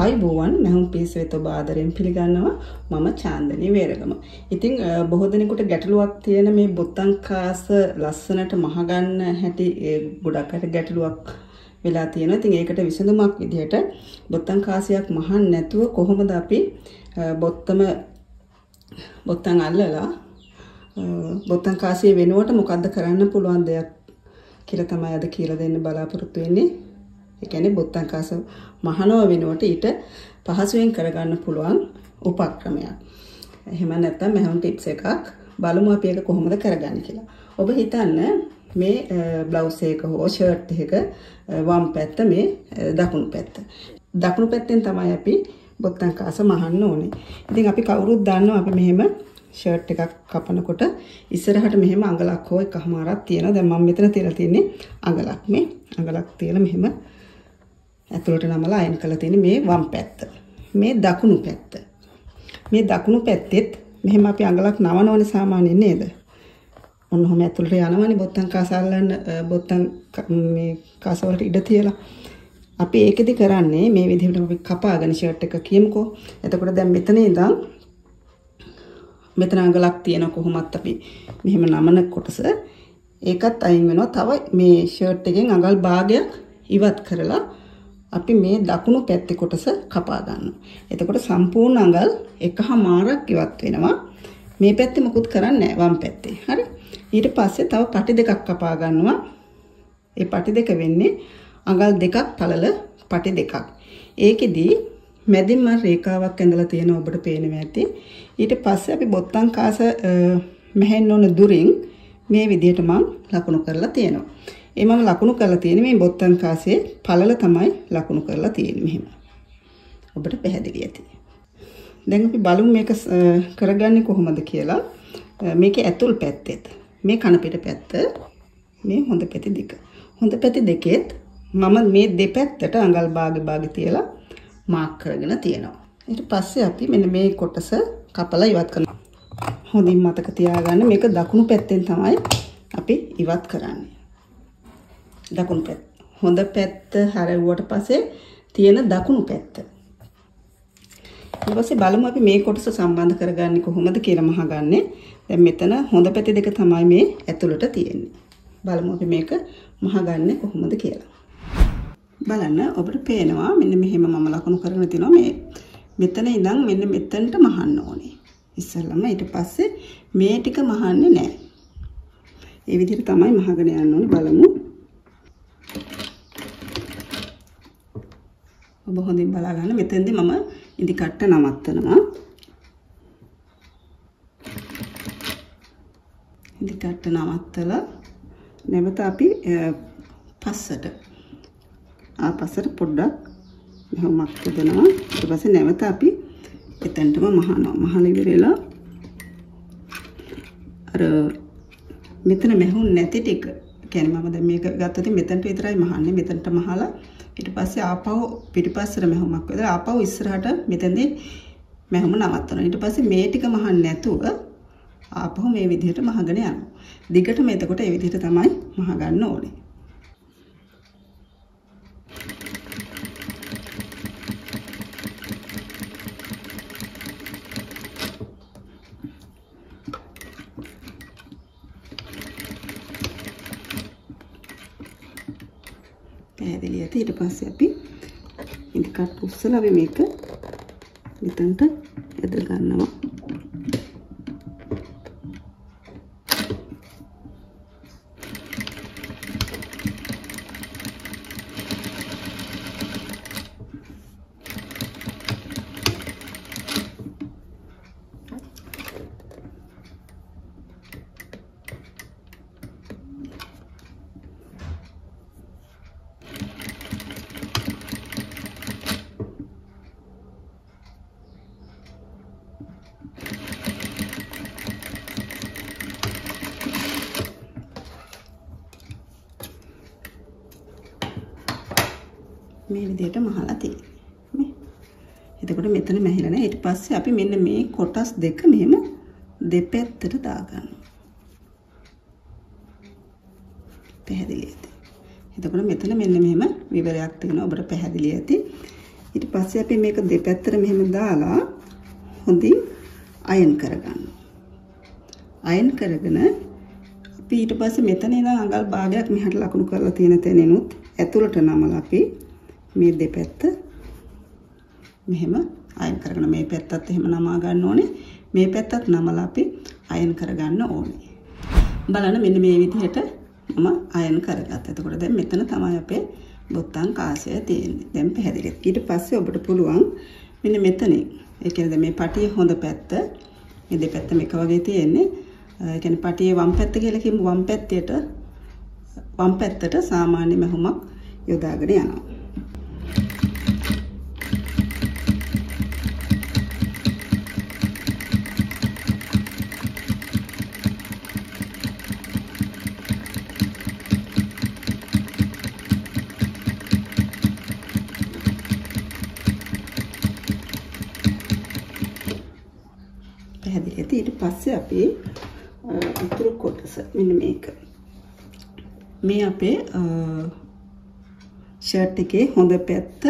ආයුබෝවන් මම පිස් වෙත ඔබ ආදරෙන් පිළිගන්නවා මම චාන්දනී වේරගම. ඉතින් බොහෝ දෙනෙකුට ගැටලුවක් තියෙන මේ බොත්තම් කාස ලස්සනට මහ ගන්න හැටි ගොඩක් අයට ගැටලුවක් වෙලා තියෙනවා. ඉතින් ඒකට විසඳුමක් විදිහට බොත්තම් කාසියක් මහන්න නැතුව කොහොමද අපි බොත්තම් අල්ලලා බොත්තම් කාසිය වෙනුවට මොකද්ද කරන්න පුළුවන් දෙයක් කියලා තමයි අද කියලා දෙන්න බලාපොරොත්තු වෙන්නේ. ඒ කියන්නේ බොත්තම් කාස මහනව වෙනුවට ඊට පහසුවෙන් කරගන්න පුළුවන් උපක්‍රමයක්. එහෙම නැත්නම් මෙහෙම ටිප්ස් එකක් බලමු අපි ඒක කොහොමද කරගන්නේ කියලා. ඔබ හිතන්න මේ බ්ලවුස් එක හෝ ෂර්ට් එක වම් පැත්ත මේ දකුණු පැත්ත. දකුණු පැත්තෙන් තමයි අපි බොත්තම් කාස මහන්න ඕනේ. ඉතින් අපි කවුරුත් දන්නවා අපි මෙහෙම ෂර්ට් එකක් කපනකොට ඉස්සරහට මෙහෙම අඟලක් හෝ එකමාරක් තියෙනවා. දැන් මම මෙතන තියලා තියෙන්නේ අඟලක්. මේ අඟලක් තියලා මෙහෙම ඇතුළට නමලා අයන් කරලා තියෙන්නේ මේ වම් පැත්ත. මේ දකුණු පැත්ත. මේ දකුණු පැත්තෙත් මෙහෙම අපි අඟලක් නවනවනේ සාමාන්‍යයෙන් නේද? ඔන්න ඔහම ඇතුළට යනවනේ බොත්තම් කාස අල්ලන්න බොත්තම් මේ කාස වලට ඉඩ තියලා. අපි ඒකෙදි කරන්නේ මේ විදිහට අපි කපාගෙන ෂර්ට් එක කියමුකෝ. එතකොට දැන් මෙතන ඉඳන් මෙතන අඟලක් තියෙන කොහොමත් අපි මෙහෙම නමන කොටස ඒකත් අයින් වෙනවා. තව මේ ෂර්ට් එකෙන් අඟල් භාගයක් ඉවත් කරලා අපි මේ දකුණු පැත්තේ කොටස කපා ගන්නවා. එතකොට සම්පූර්ණ අඟල් එකමාරක් ඉවත් වෙනවා. මේ පැත්තේ මොකුත් කරන්නේ නැහැ වම් පැත්තේ. හරි. ඊට පස්සේ තව පටි දෙකක් කපා ගන්නවා. ඒ පටි දෙක වෙන්නේ අඟල් දෙකක් පළල පටි දෙකක්. ඒකෙදි මැදින් මම රේඛාවක් ඇඳලා තියෙනවා ඔබට පේනවා ඇති. ඊට පස්සේ අපි බොත්තම් කාස මෙහෙන්න ඕන දුරින් මේ විදිහට මම ලකුණු කරලා තියෙනවා. ඒ මම ලකුණු කරලා තියෙන්නේ මේ බොත්තම් කාසේ පළල තමයි ලකුණු කරලා තියෙන්නේ මෙහෙම. ඔබට පැහැදිලි ඇති. දැන් අපි බලමු මේක කරගන්නේ කොහොමද කියලා. මේකේ ඇතුල් පැත්තෙත් මේ කන පිට පැත්ත මේ හොඳ පැති දෙක. හොඳ පැති දෙකෙත් මම මේ දෙපැත්තට අඟල් භාගෙ තියලා මාක් කරගෙන තියෙනවා. ඊට පස්සේ අපි මෙන්න මේ කොටස කපලා ඉවත් කරනවා. හොඳින් මතක තියාගන්න මේක දකුණු පැත්තෙන් තමයි අපි ඉවත් කරන්නේ. දකුණු පැත්ත. හොඳ පැත්ත හැරෙව්වට පස්සේ තියෙන දකුණු පැත්ත. ඊට පස්සේ බලමු අපි මේ කොටස සම්බන්ධ කරගන්නේ කොහොමද කියලා මහගන්නේ. දැන් මෙතන හොඳ පැති දෙක තමයි මේ ඇතුළට තියෙන්නේ. බලමු අපි මේක මහගන්නේ කොහොමද කියලා. බලන්න ඔබට පේනවා මෙන්න මෙහෙම මම ලකුණු කරගෙන තිනවා මේ මෙතන ඉඳන් මෙන්න මෙතනට මහන්න ඕනේ. ඉස්සෙල්ලම ඊට පස්සේ මේ ටික මහන්නේ නැහැ. ඒ විදිහට තමයි මහගෙන යන්න ඕනේ. බලමු. ඔබ හොඳින් බලා ගන්න. මෙතෙන්දී මම ඉදි කට්ට නවත්තනවා. ඉදි කට්ට නවත්තලා නැවත අපි පස්සට ආපස්සට පොඩ්ඩක් මෙහෙමක් දෙනවා. ඊට පස්සේ නැවත අපි එතනටම මහනවා. මහල ඉවරලා අර මෙතන මෙහුන් නැති ටික කියන්නේ මම දැන් මේක ගත්තොත් මෙතනට විතරයි මහන්නේ. මෙතනට මහලා ඊට පස්සේ ආපහු පිටිපස්සට මෙහෙමක් වෙලා ආපහු ඉස්සරහට මෙතෙන්දී මෙහෙම නවත්තනවා. ඊට පස්සේ මේ ටික මහන්න නැතුව ආපහු මේ විදිහට මහගෙන යනවා. දිගටම එතකොට මේ විදිහට තමයි මහ ගන්න ඕනේ. පැහැදිලි ඇති. ඊට පස්සේ අපි ඉදි කට් උස්සලා අපි මේක මෙතනට ඇද ගන්නවා. මේ විදිහට මහලා තියෙන්නේ. එතකොට මෙතන මැහිලා නැහැ. ඊට පස්සේ අපි මෙන්න මේ කොටස් දෙක මෙහෙම දෙපැත්තට දාගන්නවා. පැහැදිලි ඇති. එතකොට මෙතන මෙන්න මෙහෙම විවරයක් තියෙනවා. ඔබට පැහැදිලි ඇති. ඊට පස්සේ අපි මේක දෙපැත්තට මෙහෙම දාලා හොඳින් අයන් කරගන්න. අයන් කරගෙන අපි ඊට පස්සේ මෙතන ඉඳන් අඟල් භාගයක් මෙහාට ලකුණු කරලා තියෙන තැනිනුත් ඇතුළට නමලා අපි මේ දෙපැත්ත මෙහෙම අයන් කරගෙන මේ පැත්තත් එහෙම නමා ගන්න ඕනේ. මේ පැත්තත් නමලා අපි අයන් කරගන්න ඕනේ. බලන්න මෙන්න මේ විදිහට මම අයන් කරගත්තා. එතකොට දැන් මෙතන තමයි අපේ බොත්තම් කාසය තියෙන්නේ. දැන් පැහැදිලි. ඊට පස්සේ ඔබට පුළුවන් මෙන්න මෙතනින් ඒ කියන්නේ දැන් මේ පටියේ හොඳ පැත්ත මේ දෙපැත්තම එක වගේ තියෙන්නේ. ඒ කියන්නේ පටියේ වම් පැත්ත කියලා කියමු. වම් පැත්තට සාමාන්‍ය මැහුමක් යොදාගෙන යනවා. ඊට පස්සේ අපි උතුරු කොටස මෙන්න මේක මේ අපේ ෂර්ට් එකේ හොඳ පැත්ත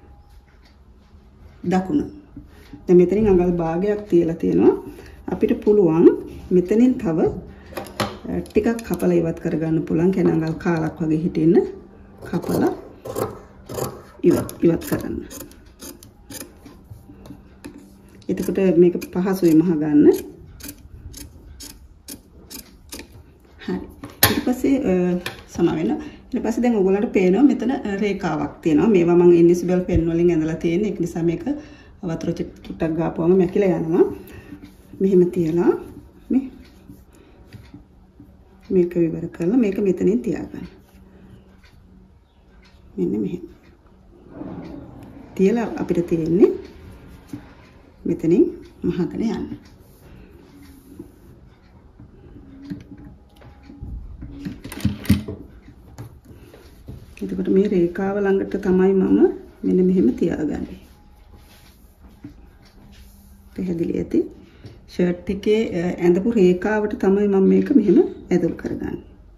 දකුණ. දැන් මෙතනින් අඟල් භාගයක් තියලා තියෙනවා. අපිට පුළුවන් මෙතනින් තව ටිකක් කපලා ඉවත් කරගන්න පුළුවන්. කියන අඟල් කාලක් වගේ හිටින්න කපලා ඉවත් කරන්න. එතකොට මේක පහසුයි මහ ගන්න. හරි. ඊට පස්සේ සම වෙන. ඊට පස්සේ දැන් ඔයගොල්ලන්ට පේනවා මෙතන රේඛාවක් තියෙනවා. මේවා මම ඉන්විසිබල් පෙන් වලින් ඇඳලා තියෙන. ඒක නිසා මේක වතුර ටිකක් ගාපුවම මැකිලා යනවා. මෙහෙම තියලා මේක විවර කරලා මේක මෙතනින් තියාගන්න. මෙන්න මෙහෙම. තියලා අපිට තියෙන්නේ මෙතනින් මහගෙන යන්න. එතකොට මේ රේඛාව ළඟට තමයි මම මෙන්න මෙහෙම තියාගන්නේ. පැහැදිලි ඇති. ෂර්ට් එකේ ඇඳපු රේඛාවට තමයි මම මේක මෙහෙම ඇතුල් කරගන්නේ.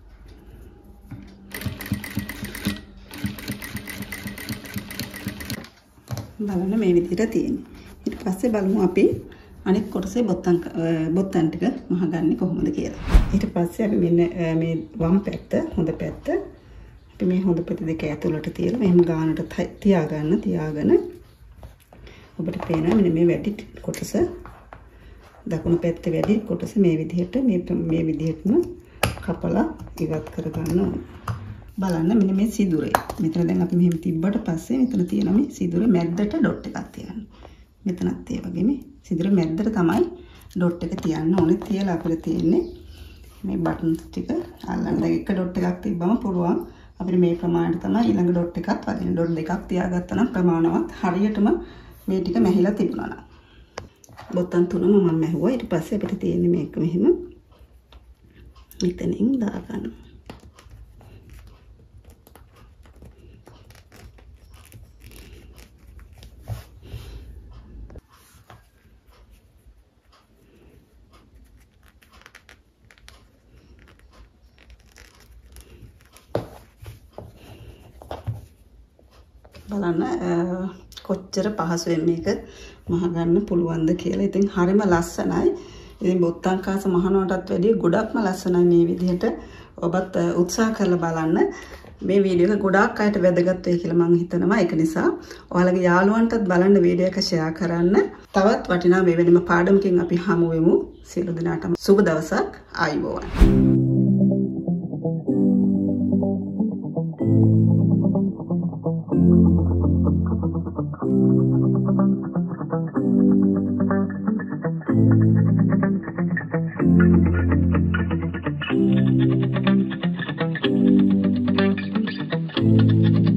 බලන්න මේ විදිහට තියෙන්නේ. ඊට පස්සේ බලමු අපි අනෙක් කොටසේ බොත්තම් ටික මහගන්නේ කොහොමද කියලා. ඊට පස්සේ අපි මෙන්න මේ වම් පැත්ත හොඳ පැත්ත අපි මේ හොඳ පැත්ත දෙක ඇතුළට තියලා මෙහෙම ගානට තියාගෙන ඔබට පේනවා මෙන්න මේ වැඩි කොටස දකුණු පැත්තේ වැඩි කොටස මේ විදිහටම කපලා ඉවත් කරගන්න ඕනේ. බලන්න මෙන්න මේ සිදුරේ. මෙතන දැන් අපි මෙහෙම තිබ්බට පස්සේ මෙතන තියෙන මේ සිදුරේ මැද්දට ඩොට් එකක් තියන්න. මෙතනත් ඒ වගේ මේ සිදුරේ මැද්දට තමයි ඩොට් එක තියන්න ඕනේ. තියලා අපිට තියෙන්නේ මේ බටන් ටික අල්ලන්න. දැන් එක ඩොට් එකක් තිබ්බම පුළුවන් අපිට මේ ප්‍රමාණයට තමයි ඊළඟ ඩොට් එකක් වදින්න. ඩොට් දෙකක් තියාගත්තා නම් ප්‍රමාණවත් හරියටම මේ ටික මැහිලා තිබුණා නම්. බොත්තම් තුනම මම මැහුවා. ඊට පස්සේ අපිට තියෙන්නේ මේක මෙහෙම මෙතනින් දාගන්න. බලන්න කොච්චර පහසුවෙන් මේක මහ ගන්න පුළුවන්ද කියලා. ඉතින් හරිම ලස්සනයි. ඉතින් බොත්තම් කාස මහනවටත් වැඩිය ගොඩක්ම ලස්සනයි මේ විදිහට. ඔබත් උත්සාහ කරලා බලන්න. මේ වීඩියෝ එක ගොඩාක් අයට වැදගත් වෙයි කියලා මම හිතනවා. ඒක නිසා ඔයාලගේ යාළුවන්ටත් බලන්න වීඩියෝ එක ෂෙයා කරන්න. තවත් වටිනා මේ වෙනම පාඩමකින් අපි හමු වෙමු. සියලු දෙනාටම සුබ දවසක්. ආයුබෝවන්.